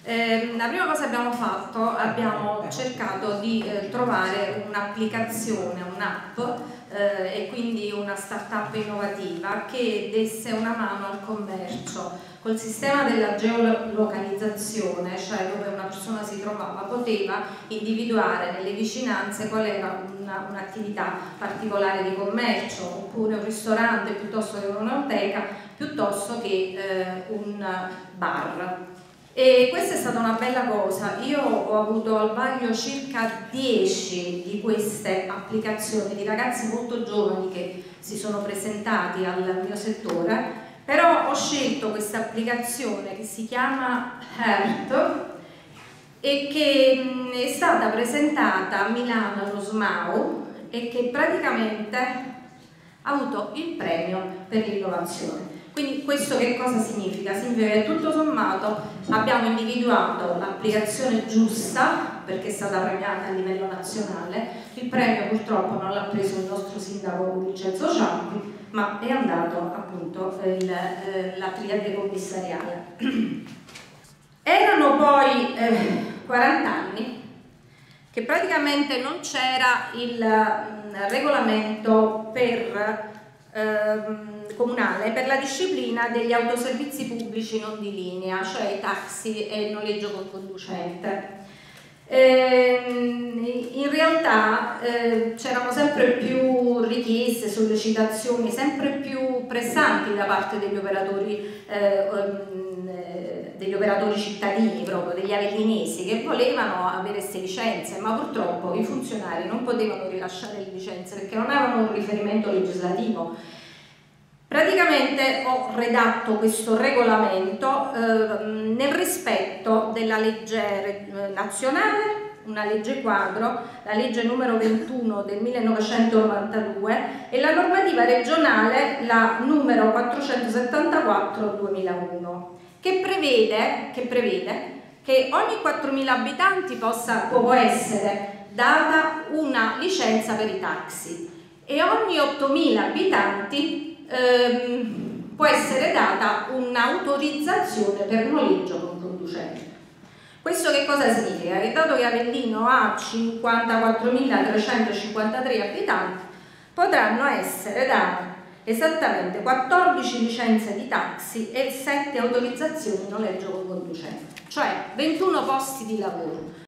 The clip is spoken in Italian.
La prima cosa che abbiamo fatto, abbiamo cercato di trovare un'applicazione, un'app e quindi una startup innovativa che desse una mano al commercio. Col sistema della geolocalizzazione, cioè dove una persona si trovava, poteva individuare nelle vicinanze qual era un'attività particolare di commercio, oppure un ristorante piuttosto che un'oteca, piuttosto che un bar. E questa è stata una bella cosa. Io ho avuto al vaglio circa 10 di queste applicazioni di ragazzi molto giovani che si sono presentati al mio settore, però ho scelto questa applicazione che si chiama Heart e che è stata presentata a Milano allo SMAU e che praticamente ha avuto il premio per l'innovazione. Quindi questo che cosa significa? Significa che tutto sommato abbiamo individuato l'applicazione giusta perché è stata premiata a livello nazionale. Il premio purtroppo non l'ha preso il nostro sindaco Vincenzo Ciampi, ma è andato appunto la triade commissariale. Erano poi 40 anni che praticamente non c'era il regolamento comunale per la disciplina degli autoservizi pubblici non di linea, cioè i taxi e il noleggio con conducente. In realtà c'erano sempre più richieste, sollecitazioni sempre più pressanti da parte degli operatori cittadini, proprio degli avellinesi, che volevano avere queste licenze, ma purtroppo i funzionari non potevano rilasciare le licenze perché non avevano un riferimento legislativo. Praticamente ho redatto questo regolamento nel rispetto della legge nazionale, una legge quadro, la legge numero 21 del 1992 e la normativa regionale, la numero 474 2001, che prevede che ogni 4.000 abitanti può essere data una licenza per i taxi e ogni 8.000 abitanti può essere data un'autorizzazione per noleggio con conducente. Questo che cosa significa? Che dato che Avellino ha 54.353 abitanti, potranno essere date esattamente 14 licenze di taxi e 7 autorizzazioni di noleggio con conducente, cioè 21 posti di lavoro.